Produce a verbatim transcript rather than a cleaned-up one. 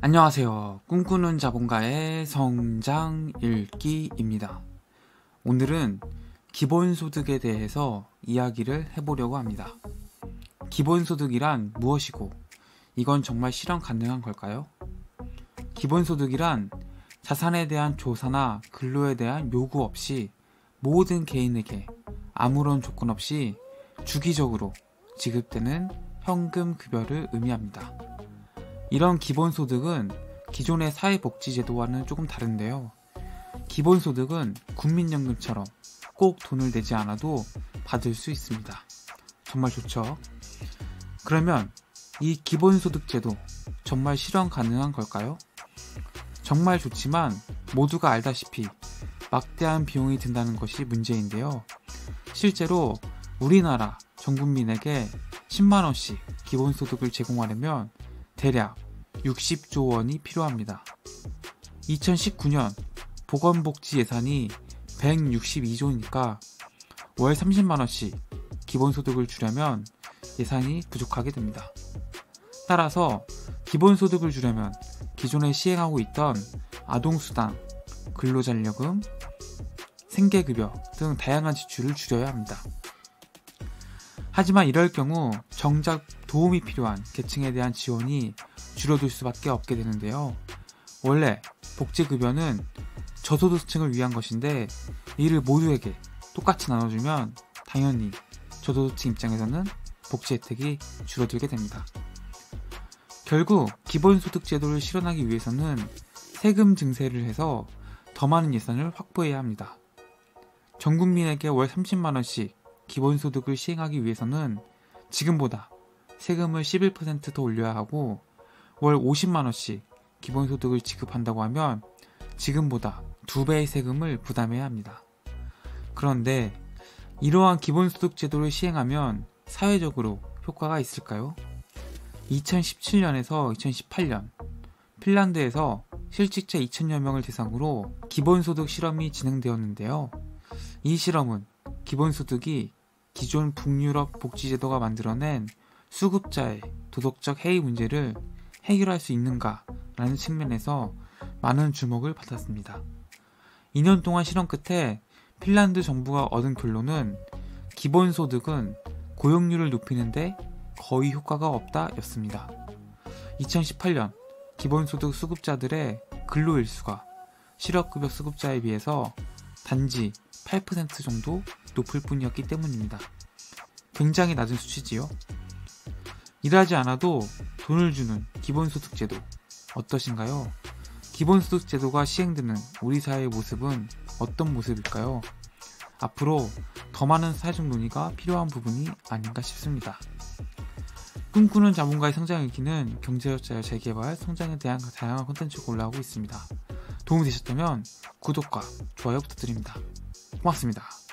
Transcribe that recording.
안녕하세요. 꿈꾸는 자본가의 성장 읽기입니다. 오늘은 기본소득에 대해서 이야기를 해보려고 합니다. 기본소득이란 무엇이고 이건 정말 실현 가능한 걸까요? 기본소득이란 자산에 대한 조사나 근로에 대한 요구 없이 모든 개인에게 아무런 조건 없이 주기적으로 지급되는 현금 급여를 의미합니다. 이런 기본소득은 기존의 사회복지제도와는 조금 다른데요. 기본소득은 국민연금처럼 꼭 돈을 내지 않아도 받을 수 있습니다. 정말 좋죠? 그러면 이 기본소득제도 정말 실현 가능한 걸까요? 정말 좋지만 모두가 알다시피 막대한 비용이 든다는 것이 문제인데요. 실제로 우리나라 전 국민에게 십만 원씩 기본소득을 제공하려면 대략 육십조 원이 필요합니다. 이천십구 년 보건복지 예산이 백육십이조니까 월 삼십만 원씩 기본소득을 주려면 예산이 부족하게 됩니다. 따라서 기본소득을 주려면 기존에 시행하고 있던 아동수당, 근로잔려금, 생계급여 등 다양한 지출을 줄여야 합니다. 하지만 이럴 경우 정작 도움이 필요한 계층에 대한 지원이 줄어들 수밖에 없게 되는데요. 원래 복지급여는 저소득층을 위한 것인데 이를 모두에게 똑같이 나눠주면 당연히 저소득층 입장에서는 복지 혜택이 줄어들게 됩니다. 결국 기본소득 제도를 실현하기 위해서는 세금 증세를 해서 더 많은 예산을 확보해야 합니다. 전 국민에게 월 삼십만 원씩 기본소득을 시행하기 위해서는 지금보다 세금을 십일 퍼센트 더 올려야 하고 월 오십만 원씩 기본소득을 지급한다고 하면 지금보다 두 배의 세금을 부담해야 합니다. 그런데 이러한 기본소득 제도를 시행하면 사회적으로 효과가 있을까요? 이천십칠 년에서 이천십팔 년 핀란드에서 실직자 이천여 명을 대상으로 기본소득 실험이 진행되었는데요. 이 실험은 기본소득이 기존 북유럽 복지제도가 만들어낸 수급자의 도덕적 해이 문제를 해결할 수 있는가라는 측면에서 많은 주목을 받았습니다. 이 년 동안 실험 끝에 핀란드 정부가 얻은 결론은 기본소득은 고용률을 높이는데 거의 효과가 없다 였습니다. 이천십팔 년 기본소득 수급자들의 근로일수가 실업급여 수급자에 비해서 단지 팔 퍼센트 정도 높을 뿐이었기 때문입니다. 굉장히 낮은 수치지요. 일하지 않아도 돈을 주는 기본소득 제도 어떠신가요? 기본소득 제도가 시행되는 우리 사회의 모습은 어떤 모습일까요? 앞으로 더 많은 사회적 논의가 필요한 부분이 아닌가 싶습니다. 꿈꾸는 자본가의 성장일기는 경제열자의 재개발, 성장에 대한 다양한 콘텐츠가 올라오고 있습니다. 도움이 되셨다면 구독과 좋아요 부탁드립니다. 고맙습니다.